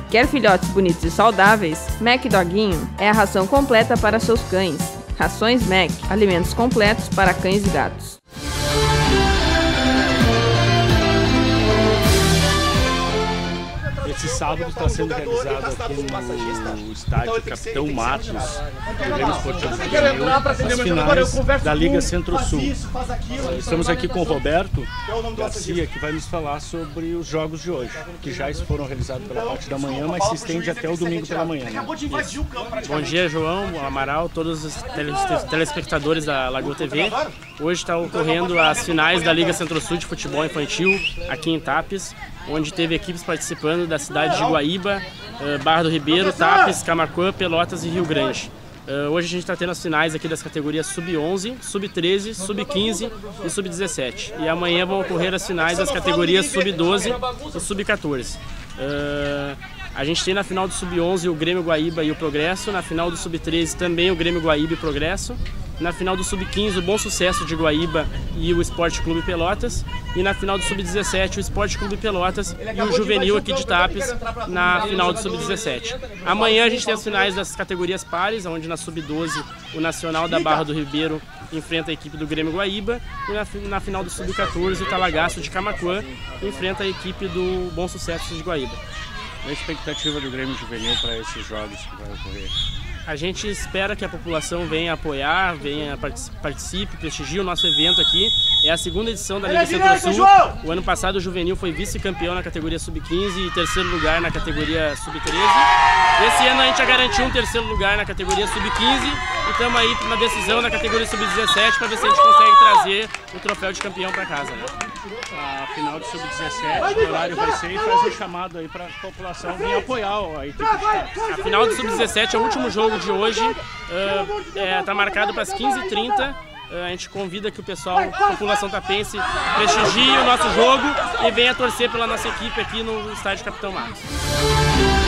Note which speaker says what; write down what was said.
Speaker 1: Quer filhotes bonitos e saudáveis? Mac Doguinho é a ração completa para seus cães. Rações Mac, alimentos completos para cães e gatos.
Speaker 2: Esse sábado está sendo realizado aqui no estádio Capitão Matos, do Grêmio Esportivo Juvenil, as finais da Liga Centro-Sul. Estamos aqui com o Roberto Garcia, que vai nos falar sobre os jogos de hoje, que já foram realizados pela parte da manhã, mas se estende até o domingo pela manhã. Né?
Speaker 3: Bom dia, João, Amaral, todos os telespectadores da Lagoa TV. Hoje está ocorrendo as finais da Liga Centro-Sul de Futebol Infantil, aqui em Tapes, onde teve equipes participando da cidade de Guaíba, Barra do Ribeiro, Tapes, Camaquã, Pelotas e Rio Grande. Hoje a gente está tendo as finais aqui das categorias Sub-11, Sub-13, Sub-15 e Sub-17. E amanhã vão ocorrer as finais das categorias Sub-12 e Sub-14. A gente tem na final do Sub-11 o Grêmio Guaíba e o Progresso, na final do Sub-13 também o Grêmio Guaíba e o Progresso, na final do Sub-15 o Bom Sucesso de Guaíba e o Esporte Clube Pelotas, e na final do Sub-17 o Esporte Clube Pelotas e o Juvenil aqui de Tapes na final do Sub-17. Amanhã a gente tem as finais das categorias pares, onde na Sub-12 o Nacional da Barra do Ribeiro enfrenta a equipe do Grêmio Guaíba, e na final do Sub-14 o Talagaço de Camaquã enfrenta a equipe do Bom Sucesso de Guaíba.
Speaker 2: A expectativa do Grêmio Juvenil para esses jogos que vai ocorrer?
Speaker 3: A gente espera que a população venha apoiar, participe, prestigie o nosso evento aqui. É a segunda edição da Liga Centro-Sul. O ano passado o Juvenil foi vice-campeão na categoria Sub-15 e terceiro lugar na categoria Sub-13. Esse ano a gente já garantiu um terceiro lugar na categoria Sub-15 e estamos aí na decisão na categoria Sub-17 para ver se a gente consegue trazer o troféu de campeão para casa. Né?
Speaker 2: A final do Sub-17, o horário vai ser e faz um chamado aí para a população vir apoiar a equipe de Tapes.
Speaker 3: A final do Sub-17 é o último jogo de hoje, está marcado para as 15h30. A gente convida que o pessoal, a população tapense, prestigie o nosso jogo e venha torcer pela nossa equipe aqui no estádio Capitão Matos.